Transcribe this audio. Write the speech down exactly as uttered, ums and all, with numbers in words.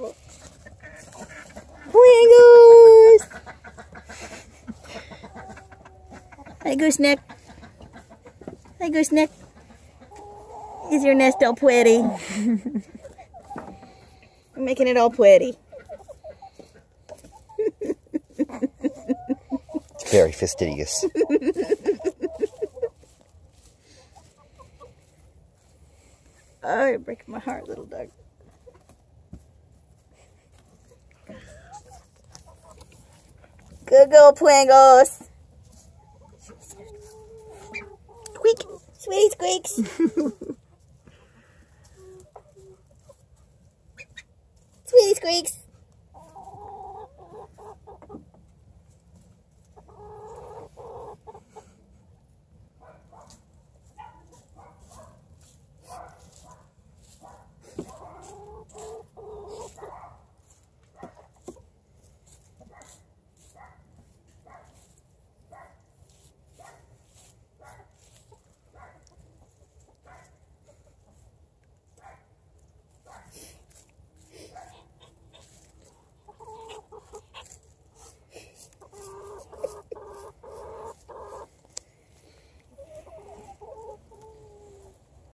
Pwingles! Hi, gooseneck. Hi, gooseneck. Is your nest all pretty? We're making it all pretty. It's very fastidious. Oh, you're breaking my heart, little dog. Good girl, Pwingles. Squeak. Sweetie squeaks. Sweetie squeaks.